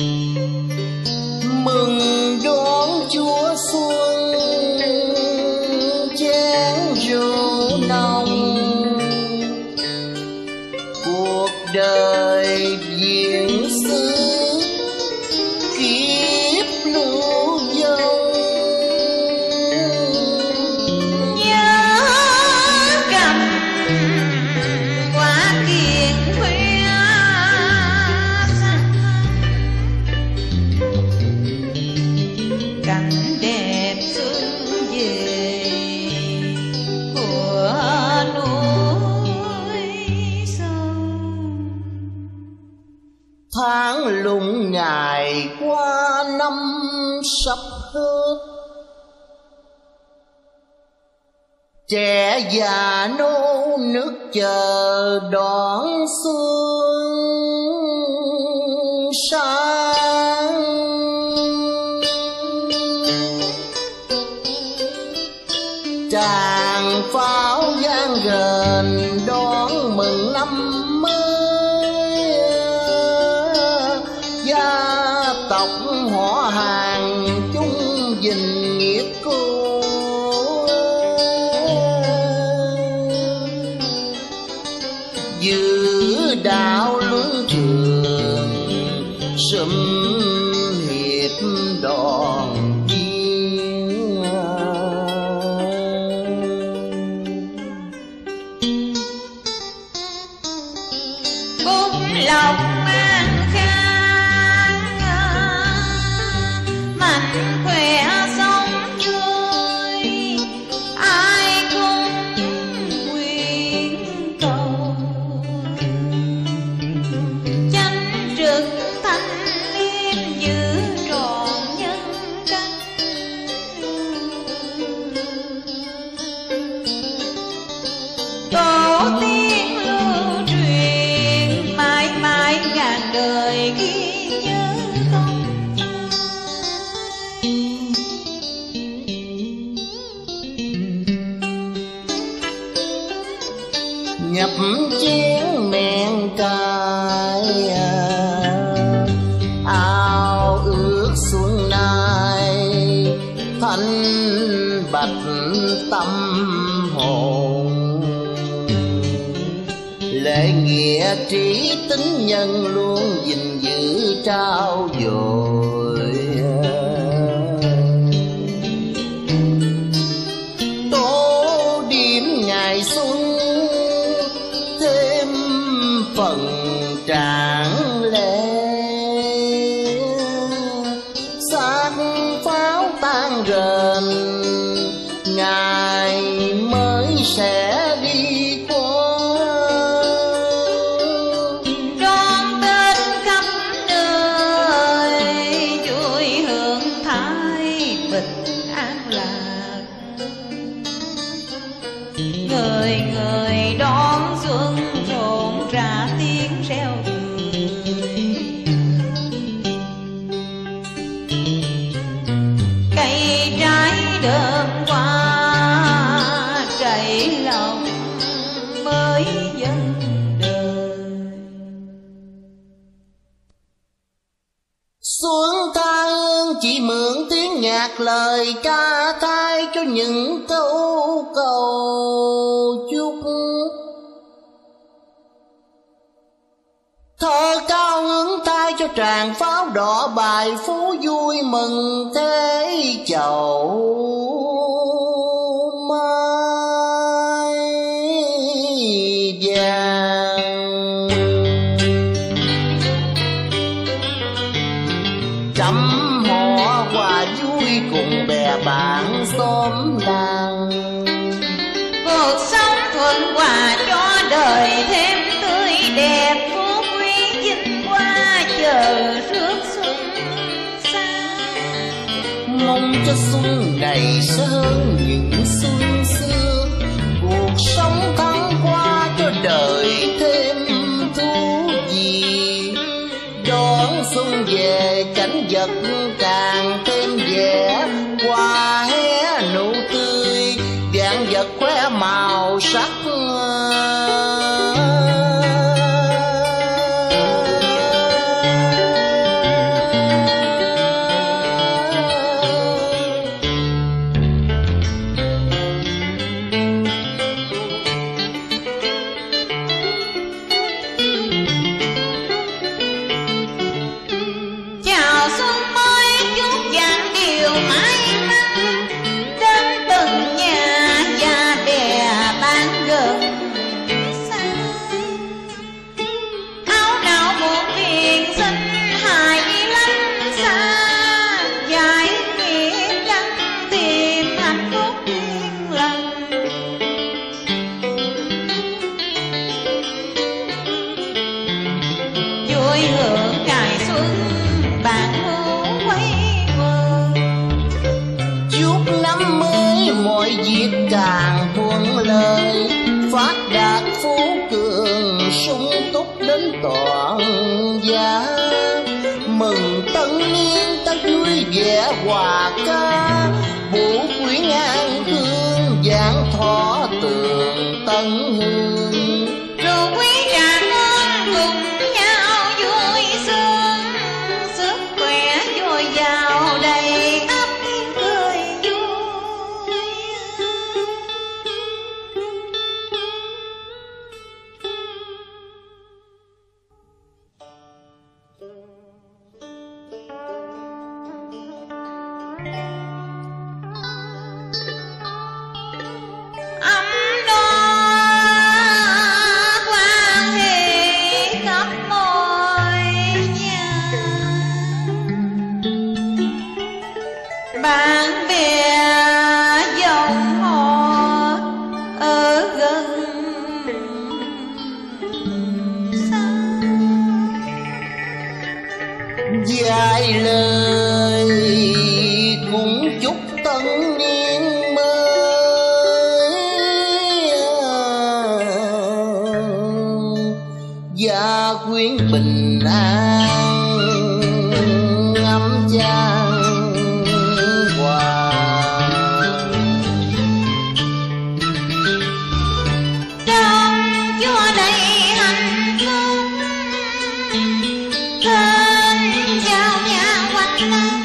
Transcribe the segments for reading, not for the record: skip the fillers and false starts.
mừng đón Chúa xuân chén rượu nồng, cuộc đời diễn xứ kiếp lưu dông. Nhớ cầm quả kiền khuya cảnh đẹp xuân về của núi sông. Tháng lùng ngày qua năm sắp hết, trẻ già nô nức chờ đón xuân sang. Tràng pháo vang rền đón mừng năm mới, gia tộc họ hàng chung gìn nghĩa cũ. Giữ đạo luân thường sum hiệp đoàn viên, bút lòng an khang mạnh khỏe sống vui, ai cũng nguyện cầu chánh trực thanh liêm giữ trọn nhân cách. Tổ tiên lưu truyền mãi mãi ngàn đời ghi nhớ công. nhập chén men cay ao ước xuân nay, thanh bạch tâm hồn. Lễ nghĩa trí tính nhân luôn gìn giữ trao dồi, tô điểm ngày xuân thêm phần tráng lệ. Xác pháo tan rền ngày mới sẽ đi qua, Đón Tết khắp nơi vui hưởng thái bình an lạc. Người người đón xuân rộn rã tiếng reo cười, cây trái đơm hoa trảy lòng mới dân đời. Xuân tha hương chỉ mượn tiếng nhạc lời ca thay cho những câu cầu chúc. Thơ cao hướng tay cho tràng pháo đỏ bài phú vui mừng thế chầu mai vàng. Trăm họ quà vui cùng bè bạn xóm làng, Cuộc sống thuận hòa cho đời thêm tươi đẹp, phú quý vinh hoa chờ rước xuân sang. mong cho xuân này sẽ hơn những xuân xưa, cuộc sống thăng hoa cho đời thêm thú vị. Đón xuân về cảnh vật càng thêm vẻ, hoa hé nụ tươi vạn vật khoe màu sắc. vẽ hòa ca, vũ quý ngang hương giảng thọ tường tân hương. rượu quý trà ngon cùng nhau vui sướng, sức khỏe dồi dào đầy ắp cười vui. Ấm no quan hệ khắp mọi nhà, bạn bè dòng họ ở gần xa, Vài lời cũng chúc tân niên mới, gia quyến bình an ấm chan hòa. trong chúa đầy hạnh phúc, thân chào nhà quanh năm,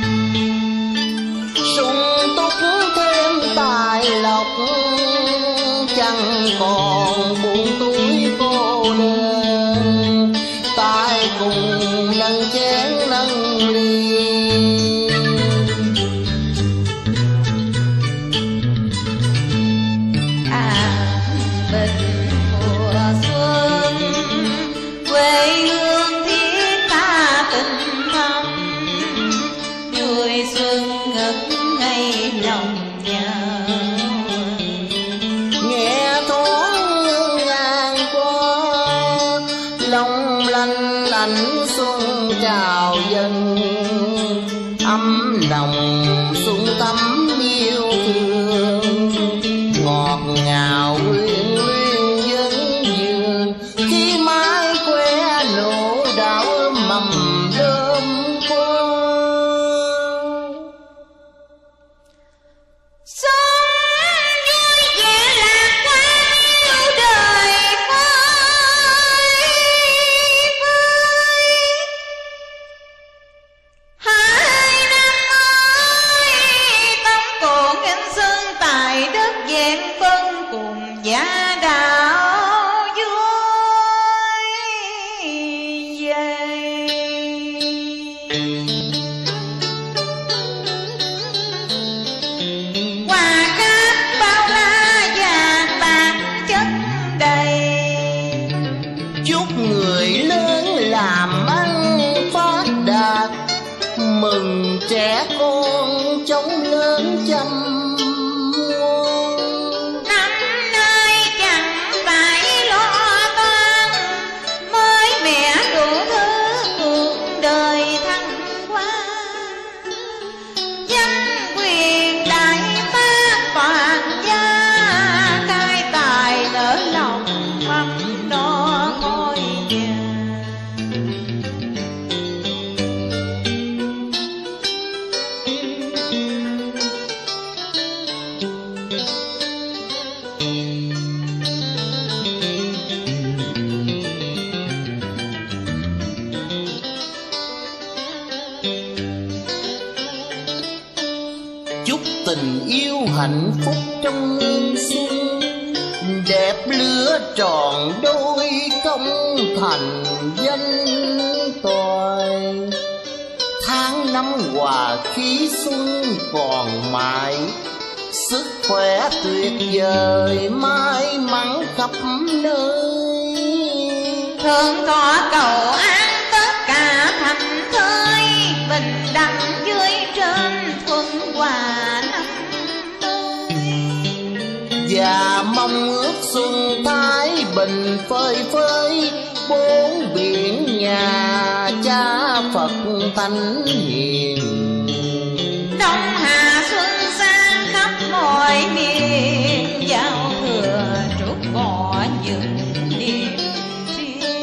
Sung túc thêm tài lộc, chẳng còn buồn túi cô đơn, tay cùng nâng chén nâng ly. bình mùa xuân quê hương thiết ta tình thâm, vui xuân ngất ngây lòng nhau. Nghe thoáng ngang qua, long lanh lạnh xuân chào dân, ấm lòng xuân thắm yêu thương, ngọt ngào quyến luyến dân dương, khi mái que nổ đảo mầm đơm qua. Xuân vui vẻ lạc quan yêu đời phơi phới, hai năm mới tống cổ nghênh xuân tại đất vẹn phân, cùng gia đạo vui vầy. Hoa cát bao la vàng bạc chất đầy, Chúc người lớn làm ăn phát đạt, mừng trẻ con chống lớn chăm ngoan. năm nay chẳng phải lo toan, mới mẻ đủ thứ cuộc đời thăng hoa, danh quyền đại phát toàn gia, khai tài nở lòng mâm no ngôi nhà. Chúc tình yêu hạnh phúc trong hương xuân, đẹp lứa tròn đôi công thành danh toại. Tháng năm hòa khí xuân còn mãi, sức khỏe tuyệt vời may mắn khắp nơi. Thượng thọ cầu an tất cả thành thơi, bình đẳng dưới trên thuận hòa năm tới. Và mong ước xuân thái bình phơi phới, bốn biển nhà cha Phật thánh hiền. Đông Hà xuân sang khắp mọi miền, giao thừa trút bỏ những niềm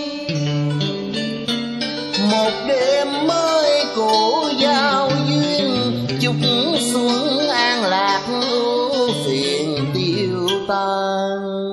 riêng. Một đêm mới cổ giao duyên, tan.